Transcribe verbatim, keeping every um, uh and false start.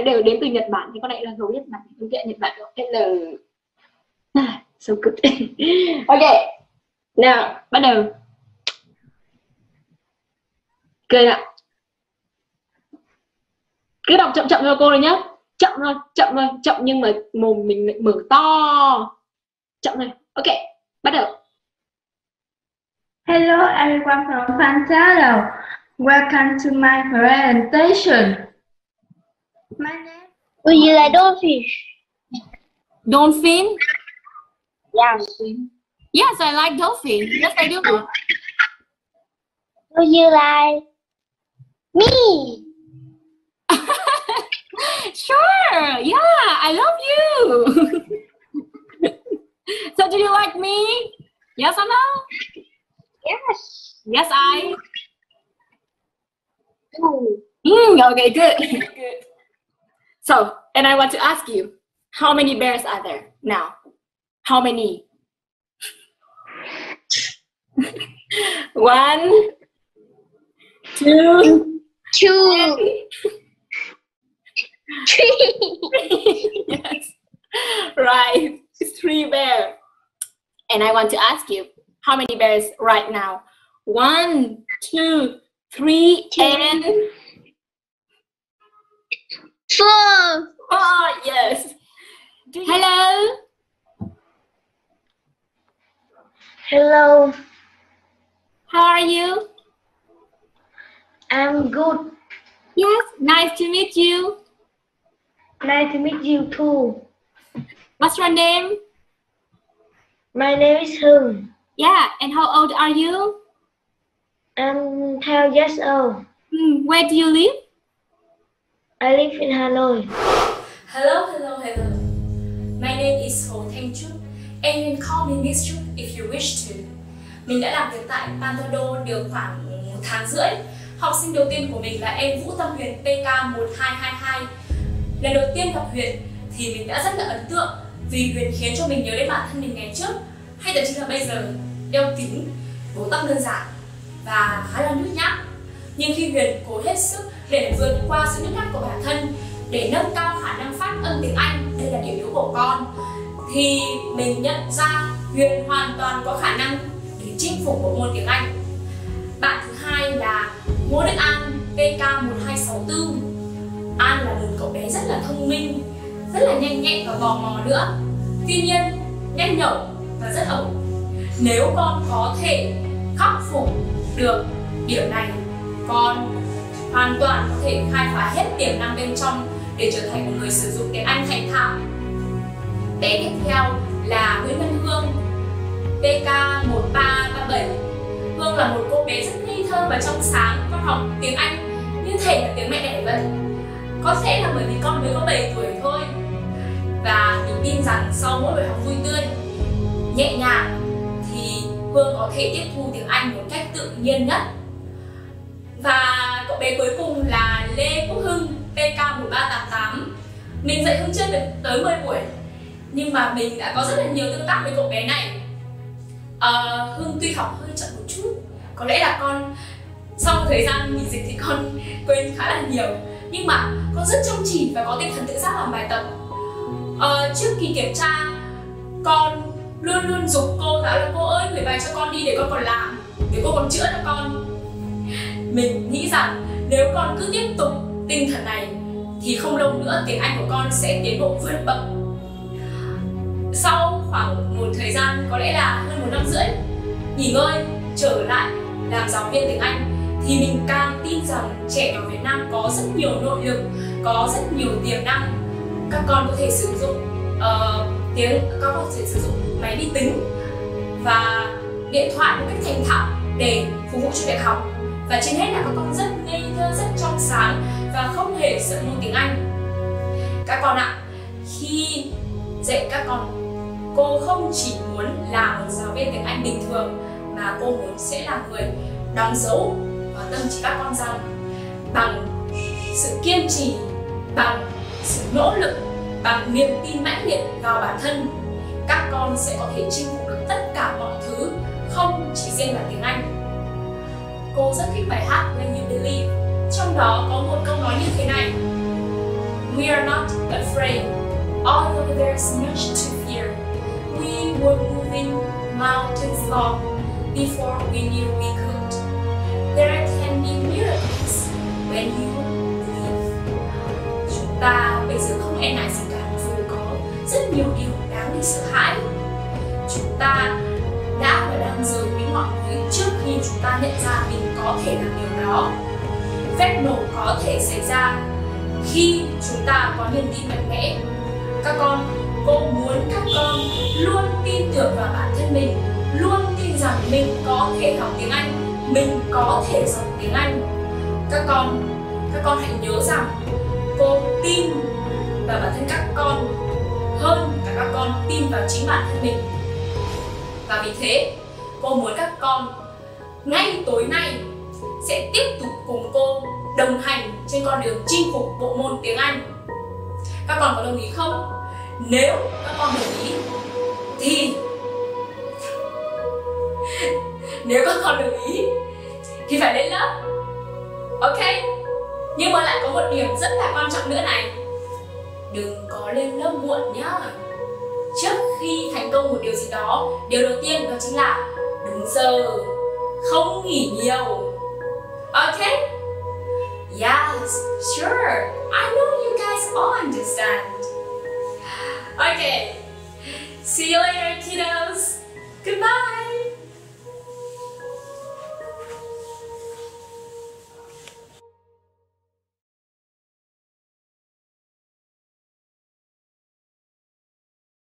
đều đến từ Nhật Bản, thì con này là dấu Nhật Bản. Ok, Nhật Bản L. Ah, so good. Ok, nào bắt đầu. Cười nào. Cứ đọc chậm chậm cho cô rồi nhá. Chậm thôi, chậm thôi, chậm nhưng mà mồm mình lại mở to. Chậm thôi. Ok, bắt đầu. Hello everyone from Pantalo. Welcome to my presentation. My name. Would you like dolphin? Dolphin? Yes. Yes, I like dolphin. Yes, I do. Would you like me? Sure. Yeah, I love you. So do you like me? Yes or no? Yes. Yes, I. Ooh. Mm, okay, good. Good. So, and I want to ask you, how many bears are there now? How many? One, two, Two. Three. Yes. Right. It's three bears. And I want to ask you, how many bears right now? One, two, three, Two. and Four. oh, yes. Hello. Hello, How are you? I'm good. Yes. Nice to meet you. Nice to meet you too. What's your name? My name is Hưng. Yeah. And how old are you? I'm twelve years old. Hmm, where do you live? I live in Hanoi. Hello, hello, hello. My name is Hồ Thanh Trúc, and you can call me Miss Trúc if you wish to. Mình đã làm việc tại Pantado được khoảng một tháng rưỡi. Học sinh đầu tiên của mình là em Vũ Tâm Huyền P K một hai hai hai. Lần đầu tiên gặp Huyền thì mình đã rất là ấn tượng vì Huyền khiến cho mình nhớ đến bản thân mình ngày trước, hay thậm chí là bây giờ, đeo kính, bố tóc đơn giản và khá là nhút nhát. Nhưng khi Huyền cố hết sức để vượt qua sự nhút nhát của bản thân, để nâng cao khả năng phát âm tiếng Anh, đây là điểm yếu của con, thì mình nhận ra Huyền hoàn toàn có khả năng để chinh phục bộ môn tiếng Anh. Bạn thứ hai là Ngô Đức An P K một hai sáu tư. An là một cậu bé rất là thông minh, rất là nhanh nhẹn và tò mò nữa. Tuy nhiên, nhanh nhẩu và rất ẩu. Nếu con có thể khắc phục được điểm này, con hoàn toàn có thể khai phá hết tiềm năng bên trong để trở thành một người sử dụng tiếng Anh thành thạo. Bé tiếp theo là Nguyễn Văn Hương P K một ba ba bảy. Hương là một cô bé rất ngây thơ và trong sáng. Con học tiếng Anh như thể là tiếng mẹ đẻ vậy. Có thể là bởi vì con mới có bảy tuổi thôi. Và mình tin rằng sau mỗi buổi học vui tươi, nhẹ nhàng, thì Hương có thể tiếp thu tiếng Anh một cách tự nhiên nhất. Và cậu bé cuối cùng là Lê Quốc Hưng P K một ba tám tám. Mình dạy Hưng chưa được tới mười buổi, nhưng mà mình đã có rất là nhiều tương tác với cậu bé này. à, Hưng tuy học hơi chậm một chút, có lẽ là con sau một thời gian nghỉ dịch thì con quên khá là nhiều, nhưng mà con rất chăm chỉ và có tinh thần tự giác làm bài tập. à, Trước kỳ kiểm tra, con luôn luôn giục cô giáo là cô ơi gửi bài cho con đi để con còn làm, để cô còn chữa cho con. Mình nghĩ rằng nếu con cứ tiếp tục tinh thần này thì không lâu nữa tiếng Anh của con sẽ tiến bộ vượt bậc. Sau khoảng một thời gian, có lẽ là hơn một năm rưỡi nghỉ ngơi, trở lại làm giáo viên tiếng Anh, thì mình càng tin rằng trẻ ở Việt Nam có rất nhiều nội lực, có rất nhiều tiềm năng. Các con có thể sử dụng uh, tiếng, các con có thể sử dụng máy vi tính và điện thoại một cách thành thạo để phục vụ cho việc học. Và trên hết là các con rất ngây thơ, rất trong sáng và không hề sợ môn tiếng Anh. Các con ạ, khi dạy các con, cô không chỉ muốn là một giáo viên tiếng Anh bình thường, mà cô muốn sẽ là người đóng dấu vào tâm trí các con rằng bằng sự kiên trì, bằng sự nỗ lực, bằng niềm tin mãnh liệt vào bản thân, các con sẽ có thể chinh phục được tất cả mọi thứ, không chỉ riêng là tiếng Anh. Cô rất thích bài hát When You Believe, trong đó có một câu nói như thế này: We are not afraid, although there is much to fear. We were moving mountains long before we knew we could. There can be miracles when you believe. Chúng ta bây giờ không e ngại gì cả, dù có rất nhiều điều đáng để sợ hãi. Chúng ta đã và đang rời những ngọn núi trước khi chúng ta nhận ra mình có thể làm điều đó. Phép nổ có thể xảy ra khi chúng ta có niềm tin mạnh mẽ. Các con, cô muốn các con luôn tin tưởng vào bản thân mình, luôn tin rằng mình có thể học tiếng Anh, mình có thể giỏi tiếng Anh. Các con, các con hãy nhớ rằng cô tin vào bản thân các con hơn cả các con tin vào chính bản thân mình. Và vì thế, cô muốn các con ngay tối nay sẽ tiếp tục cùng cô đồng hành trên con đường chinh phục bộ môn tiếng Anh. Các con có đồng ý không? Nếu các con đồng ý thì nếu các con đồng ý thì phải lên lớp. Ok? Nhưng mà lại có một điểm rất là quan trọng nữa này. Đừng có lên lớp muộn nhá. Trước khi thành công một điều gì đó, điều đầu tiên đó chính là đúng giờ, không nghỉ nhiều. Ok? Yes, sure. I know you guys all understand. Okay. See you later, kiddos. Goodbye.